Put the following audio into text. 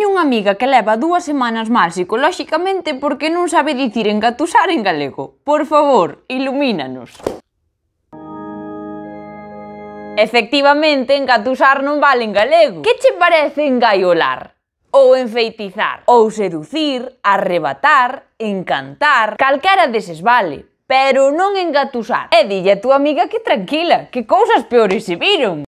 Teño unha amiga que leva 2 semanas mal psicolóxicamente porque non sabe dicir engatusar en galego. Por favor, ilumínanos. Efectivamente, engatusar non vale en galego. Que che parece engaiolar? Ou enfeitizar? Ou seducir, arrebatar, encantar? Calquera deses vale, pero non engatusar. E dille a túa amiga que tranquila, que cousas peores se viron.